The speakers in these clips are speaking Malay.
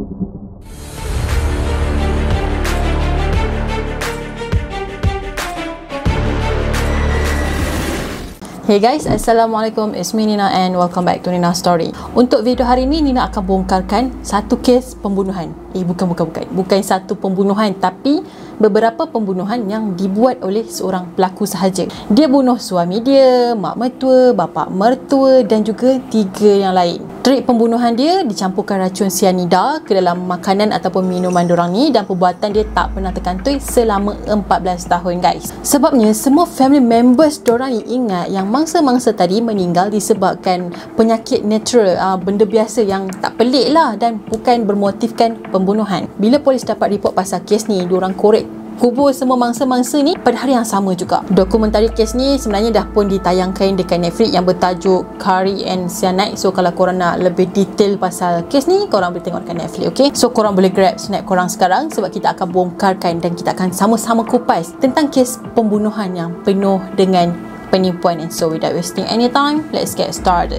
Hey guys, Assalamualaikum. It's me Nina and welcome back to Nina Story. Untuk video hari ini, Nina akan bongkarkan satu kes pembunuhan. Bukan satu pembunuhan, tapi beberapa pembunuhan yang dibuat oleh seorang pelaku sahaja. Dia bunuh suami dia, mak mertua, bapa mertua dan juga 3 yang lain. Trik pembunuhan dia dicampurkan racun sianida ke dalam makanan ataupun minuman dorang ni, dan perbuatan dia tak pernah terkantoi selama 14 tahun guys. Sebabnya semua family members dorang ni ingat yang mangsa-mangsa tadi meninggal disebabkan penyakit natural, benda biasa yang tak pelik lah dan bukan bermotifkan pembunuhan. Bila polis dapat report pasal kes ni, diorang korek kubur semua mangsa-mangsa ni pada hari yang sama juga. Dokumentari kes ni sebenarnya dah pun ditayangkan dekat Netflix yang bertajuk Curry and Cyanide. So kalau korang nak lebih detail pasal kes ni, korang boleh tengok dekat Netflix, okay? So korang boleh grab snack korang sekarang sebab kita akan bongkarkan dan kita akan sama-sama kupas tentang kes pembunuhan yang penuh dengan penipuan. And so without wasting any time, let's get started.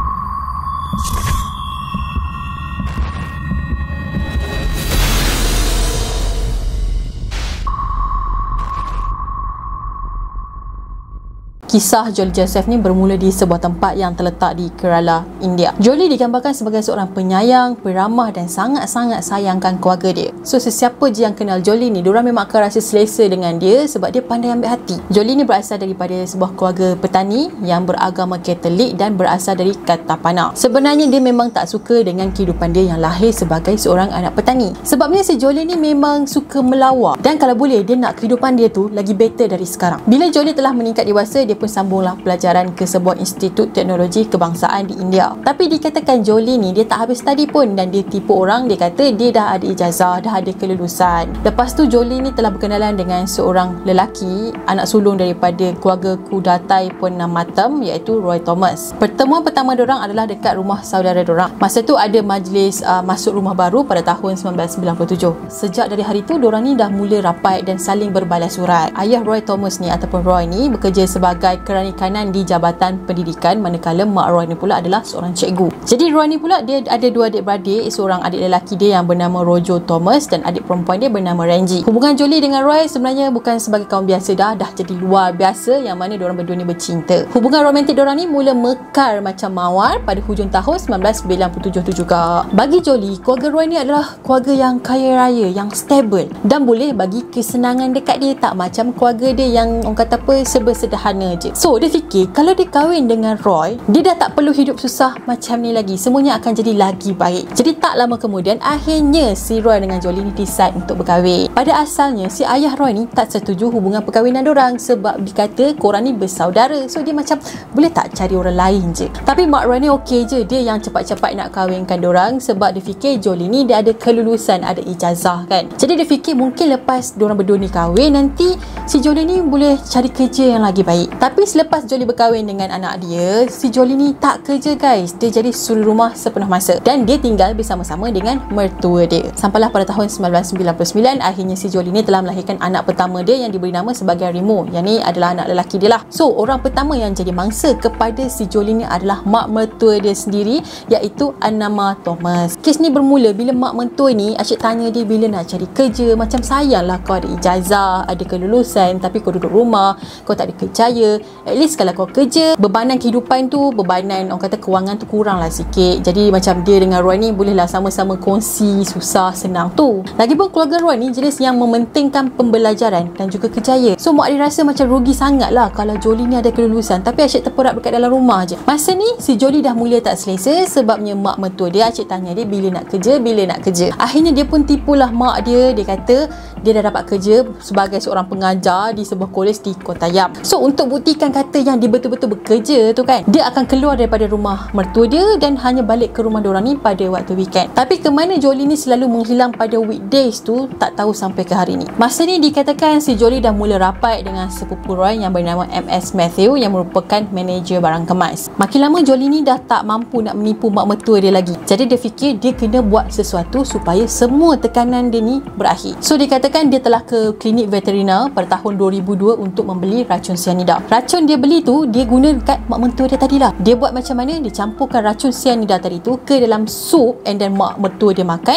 Kisah Jolie Joseph ni bermula di sebuah tempat yang terletak di Kerala, India. Jolie digambarkan sebagai seorang penyayang, peramah dan sangat-sangat sayangkan keluarga dia. So sesiapa je yang kenal Jolie ni, diorang memang akan rasa selesa dengan dia sebab dia pandai ambil hati. Jolie ni berasal daripada sebuah keluarga petani yang beragama Katolik dan berasal dari Katapana. Sebenarnya dia memang tak suka dengan kehidupan dia yang lahir sebagai seorang anak petani. Sebabnya si Jolie ni memang suka melawak dan kalau boleh dia nak kehidupan dia tu lagi better dari sekarang. Bila Jolie telah meningkat dewasa, dia pun sambunglah pelajaran ke sebuah institut teknologi kebangsaan di India. Tapi dikatakan Jolie ni dia tak habis study pun dan dia tipu orang. Dia kata dia dah ada ijazah, dah ada kelulusan. Lepas tu Jolie ni telah berkenalan dengan seorang lelaki, anak sulung daripada keluarga Kudatai Purnam Matam, iaitu Roy Thomas. Pertemuan pertama diorang adalah dekat rumah saudara diorang. Masa tu ada majlis masuk rumah baru pada tahun 1997. Sejak dari hari tu diorang ni dah mula rapat dan saling berbalas surat. Ayah Roy Thomas ni ataupun Roy ni bekerja sebagai kerani kanan di Jabatan Pendidikan, manakala mak Roy ni pula adalah seorang cikgu. Jadi Roy ni pula dia ada 2 adik-beradik, seorang adik lelaki dia yang bernama Rojo Thomas dan adik perempuan dia bernama Renji. Hubungan Jolie dengan Roy sebenarnya bukan sebagai kawan biasa dah jadi luar biasa, yang mana diorang berdua ni bercinta. Hubungan romantik diorang ni mula mekar macam mawar pada hujung tahun 1997 tu juga. Bagi Jolie, keluarga Roy ni adalah keluarga yang kaya raya, yang stable dan boleh bagi kesenangan dekat dia, tak macam keluarga dia yang orang kata apa, serba sederhana je. So dia fikir kalau dia kahwin dengan Roy, dia dah tak perlu hidup susah macam ni lagi, semuanya akan jadi lagi baik. Jadi tak lama kemudian akhirnya si Roy dengan Jolie ni decide untuk berkahwin. Pada asalnya si ayah Roy ni tak setuju hubungan perkahwinan diorang sebab dikata korang ni bersaudara. So dia macam boleh tak cari orang lain je. Tapi mak Roy ni okey je, dia yang cepat-cepat nak kahwinkan diorang sebab dia fikir Jolie ni dia ada kelulusan, ada ijazah kan. Jadi dia fikir mungkin lepas diorang berdua ni kahwin, nanti si Jolie ni boleh cari kerja yang lagi baik. Tapi selepas Jolie berkahwin dengan anak dia, si Jolie ni tak kerja guys. Dia jadi suri rumah sepenuh masa dan dia tinggal bersama-sama dengan mertua dia. Sampailah pada tahun 1999, akhirnya si Jolie ni telah melahirkan anak pertama dia yang diberi nama sebagai Remo. Yang ni adalah anak lelaki dia lah. So orang pertama yang jadi mangsa kepada si Jolie ni adalah mak mertua dia sendiri, iaitu Anama Thomas. Kes ni bermula bila mak mertua ni asyik tanya dia bila nak cari kerja. Macam sayanglah kau ada ijazah, ada kelulusan, tapi kau duduk rumah, kau tak ada kerjaya. At least kalau kau kerja, bebanan kehidupan tu, bebanan orang kata kewangan tu kurang lah sikit. Jadi macam dia dengan Roy ni bolehlah sama-sama kongsi susah senang tu. Lagipun keluarga Roy ni jenis yang mementingkan pembelajaran dan juga kerjaya. So mak dia rasa macam rugi sangat lah kalau Jolie ni ada kelulusan tapi asyik terperap dekat dalam rumah je. Masa ni si Jolie dah mula tak selesa sebabnya mak mertua dia asyik tanya dia bila nak kerja. Akhirnya dia pun tipulah mak dia. Dia kata dia dah dapat kerja sebagai seorang pengajar di sebuah kolej di Kottayam. So untuk buktikan kata yang dia betul-betul bekerja tu kan, dia akan keluar daripada rumah mertua dia dan hanya balik ke rumah diorang ni pada waktu weekend. Tapi ke mana Jolie ni selalu menghilang pada weekdays tu tak tahu sampai ke hari ni. Masa ni dikatakan si Jolie dah mula rapat dengan sepupu Roy yang bernama MS Matthew yang merupakan manager barang kemas. Makin lama Jolie ni dah tak mampu nak menipu mak mertua dia lagi. Jadi dia fikir dia kena buat sesuatu supaya semua tekanan dia ni berakhir. So dikatakan dia telah ke klinik veterina pada tahun 2002 untuk membeli racun sianida. Racun dia beli tu dia guna dekat mak mertua dia tadilah. Dia buat macam mana? Dia campurkan racun sianida tadi tu ke dalam sup and then mak mertua dia makan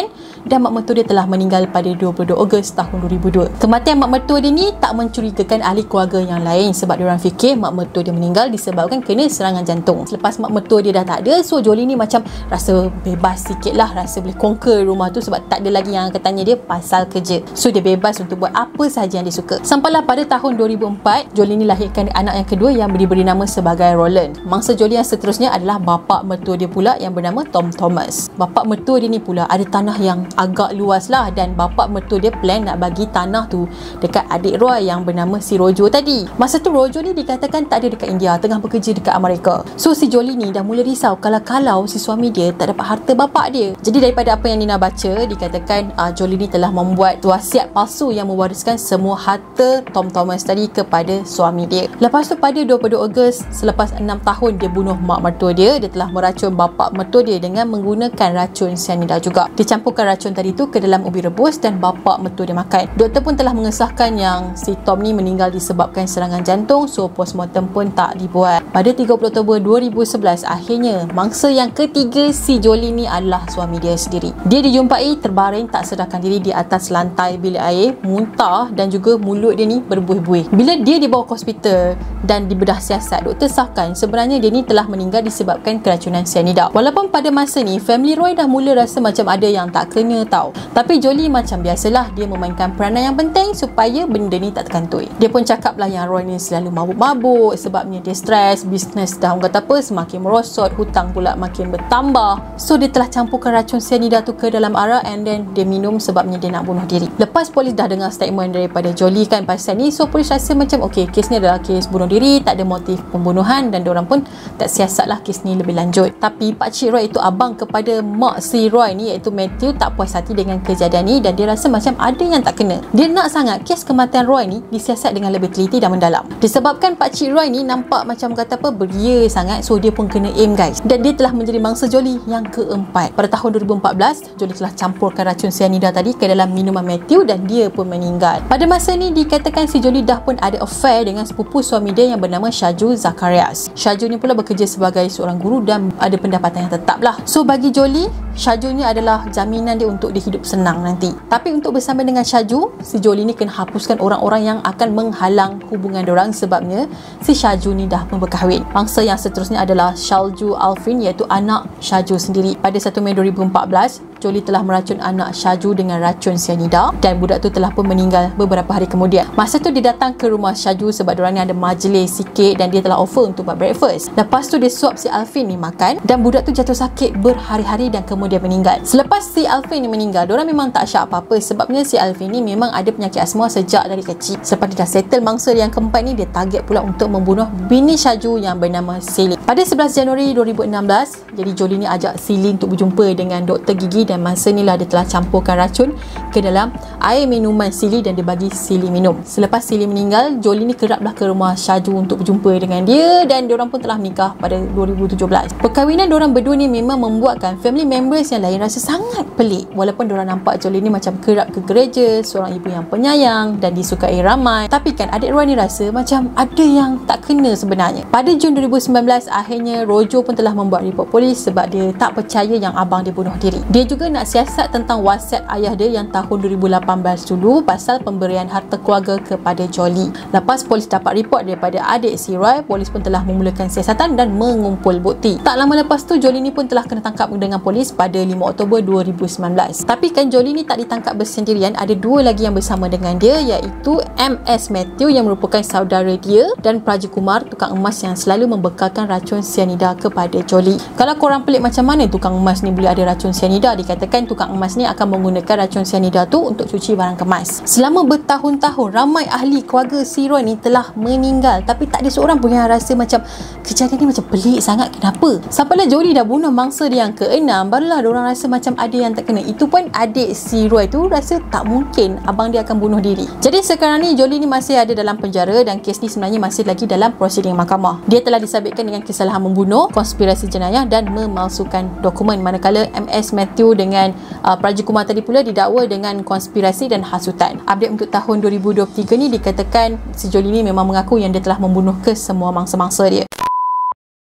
dan mak mertua dia telah meninggal pada 22 Ogos tahun 2002. Kematian mak mertua dia ni tak mencurigakan ahli keluarga yang lain sebab diorang fikir mak mertua dia meninggal disebabkan kena serangan jantung. Selepas mak mertua dia dah tak ada, so Jolie ni macam rasa bebas sikit lah, rasa boleh conquer rumah tu sebab tak ada lagi yang akan tanya dia pasal kerja. So dia bebas untuk buat apa sahaja yang dia suka. Sampailah pada tahun 2004, Jolie ni lahirkan anak yang kedua yang diberi nama sebagai Roland. Mangsa Jolie yang seterusnya adalah bapa mertua dia pula yang bernama Tom Thomas. Bapa mertua dia ni pula ada tanah yang agak luas lah, dan bapa mertua dia plan nak bagi tanah tu dekat adik Roy yang bernama si Rojo tadi. Masa tu Rojo ni dikatakan tak ada dekat India, tengah bekerja dekat Amerika. So si Jolie ni dah mula risau kalau si suami dia tak dapat harta bapa dia. Jadi daripada apa yang Nina baca, dikatakan Jolie ni telah membuat wasiat palsu yang mewariskan semua harta Tom Thomas tadi kepada suami dia. Lepas tu pada 22 Ogos, selepas 6 tahun dia bunuh mak mertua dia telah meracun bapa mertua dia dengan menggunakan racun cyanida juga. Dia campurkan racun tadi tu ke dalam ubi rebus dan bapa mertua dia makan. Doktor pun telah mengesahkan yang si Tom ni meninggal disebabkan serangan jantung, so postmortem pun tak dibuat. Pada 30 Oktober 2011, akhirnya mangsa yang ketiga si Jolie ni adalah suami dia sendiri. Dia dijumpai terbaring tak sedarkan diri di atas lantai bilik air, muntah dan juga mulut dia ni berbuih-buih. Bila dia dibawa ke hospital dan dibedah siasat, doktor sahkan sebenarnya dia ni telah meninggal disebabkan keracunan cyanida. Walaupun pada masa ni family Roy dah mula rasa macam ada yang tak kena tau, tapi Jolie macam biasalah, dia memainkan peranan yang penting supaya benda ni tak terkantoi. Dia pun cakap lah yang Roy ni selalu mabuk-mabuk sebabnya dia stres, bisnes dah orang kata apa semakin merosot, hutang pula makin bertambah. So dia telah campurkan racun cyanida tu ke dalam arak and then dia minum sebabnya dia nak bunuh diri. Lepas polis dah dengar statement daripada Jolie kan pasal ni, so polis rasa macam okey, kes ni adalah kes bunuh diri, tak ada motif pembunuhan dan diorang pun tak siasat lah kes ni lebih lanjut. Tapi Pakcik Roy itu abang kepada mak si Roy ni iaitu Matthew tak puas hati dengan kejadian ni dan dia rasa macam ada yang tak kena. Dia nak sangat kes kematian Roy ni disiasat dengan lebih teliti dan mendalam. Disebabkan Pakcik Roy ni nampak macam kata apa beria sangat, so dia pun kena aim guys. Dan dia telah menjadi mangsa Jolie yang keempat. Pada tahun 2014, Jolie telah campurkan racun cyanida tadi ke dalam minuman Matthew dan dia pun meninggal. Pada masa ni dikatakan si Jolie dah pun ada affair dengan sepupu suami dia yang bernama Shaju Zacharias. Shaju ni pula bekerja sebagai seorang guru dan ada pendapatan yang tetap lah. So bagi Jolie, Shaju ni adalah jaminan dia untuk dia hidup senang nanti. Tapi untuk bersama dengan Shaju, si Jolie ni kena hapuskan orang-orang yang akan menghalang hubungan diorang sebabnya si Shaju ni dah pun berkahwin. Mangsa yang seterusnya adalah Shalju Alvin iaitu anak Shaju sendiri. Pada 1 Mei 2014, Jolie telah meracun anak Shaju dengan racun cyanida dan budak tu telah pun meninggal beberapa hari kemudian. Masa tu dia datang ke rumah Shaju sebab diorang ni ada majlis sikit dan dia telah offer untuk buat breakfast. Lepas tu dia suap si Alvin ni makan dan budak tu jatuh sakit berhari-hari dan kemudian meninggal. Selepas si Alvin ni meninggal, diorang memang tak syak apa-apa sebabnya si Alvin ni memang ada penyakit asma sejak dari kecil. Selepas dia dah settle mangsa yang keempat ni, dia target pula untuk membunuh bini Shaju yang bernama Celine. Pada 11 Januari 2016, jadi Jolie ni ajak Celine untuk berjumpa dengan doktor gigi dan masa ni lah dia telah campurkan racun ke dalam air minuman Celine dan dia bagi Celine minum. Selepas Celine meninggal, Jolie ni keraplah ke rumah Shaju untuk berjumpa dengan dia dan diorang pun telah menikah pada 2017. Perkahwinan diorang berdua ni memang membuatkan family members yang lain rasa sangat pelik. Walaupun diorang nampak Jolie ni macam kerap ke gereja, seorang ibu yang penyayang dan disukai ramai, tapi kan adik Roy ni rasa macam ada yang tak kena sebenarnya. Pada Jun 2019, akhirnya Rojo pun telah membuat report polis sebab dia tak percaya yang abang dia bunuh diri. Dia juga nak siasat tentang wasiat ayah dia yang tahun 2018 dulu pasal pemberian harta keluarga kepada Jolie. Lepas polis dapat report daripada adik si Roy, polis pun telah memulakan siasatan dan mengumpul bukti. Tak lama lepas tu Jolie ni pun telah kena tangkap dengan polis pada 5 Oktober 2019. Tapi kan Jolie ni tak ditangkap bersendirian, ada dua lagi yang bersama dengan dia iaitu MS Matthew yang merupakan saudara dia dan Praja Kumar, tukang emas yang selalu membekalkan racun cyanida kepada Jolie. Kalau korang pelik macam mana tukang emas ni boleh ada racun cyanida, dikatakan tukang emas ni akan menggunakan racun cyanida tu untuk cuci barang kemas. Selama bertahun-tahun ramai ahli keluarga si Roy ni telah meninggal, tapi tak ada seorang pun yang rasa macam kejadian ni macam pelik sangat, kenapa? Sampailah Jolie dah bunuh mangsa dia yang ke-6, barulah diorang rasa macam ada yang tak kena. Itu pun adik si Roy tu rasa tak mungkin abang dia akan bunuh diri. Jadi sekarang ni Jolie ni masih ada dalam penjara dan kes ni sebenarnya masih lagi dalam prosiding mahkamah. Dia telah disabitkan dengan kesalahan membunuh, konspirasi jenayah dan memalsukan dokumen, manakala MS Matthew dengan Praja Kumar tadi pula didakwa dengan konspirasi dan hasutan. Update untuk tahun 2023 ni dikatakan si Jolie ni memang mengaku yang dia telah membunuh kesemua mangsa-mangsa dia.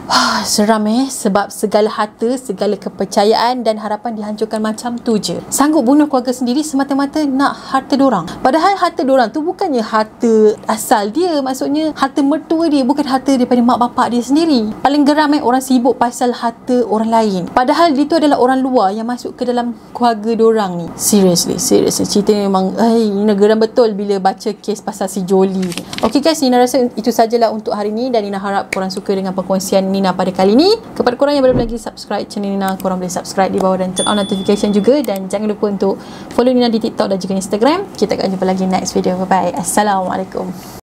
Seram sebab segala harta, segala kepercayaan dan harapan dihancurkan macam tu je. Sanggup bunuh keluarga sendiri semata-mata nak harta dorang. Padahal harta dorang tu bukannya harta asal dia, maksudnya harta mertua dia, bukan harta daripada mak bapak dia sendiri. Paling geram orang sibuk pasal harta orang lain. Padahal dia tu adalah orang luar yang masuk ke dalam keluarga dorang ni. Seriously cerita ni memang Nina geram betul bila baca kes pasal si Jolie ni. Okay guys, Nina rasa itu sajalah untuk hari ni dan Nina harap korang suka dengan perkongsian Nina pada kali ni. Kepada korang yang belum lagi subscribe channel Nina, korang boleh subscribe di bawah dan turn on notification juga, dan jangan lupa untuk follow Nina di TikTok dan juga Instagram. Kita akan jumpa lagi next video. Bye bye. Assalamualaikum.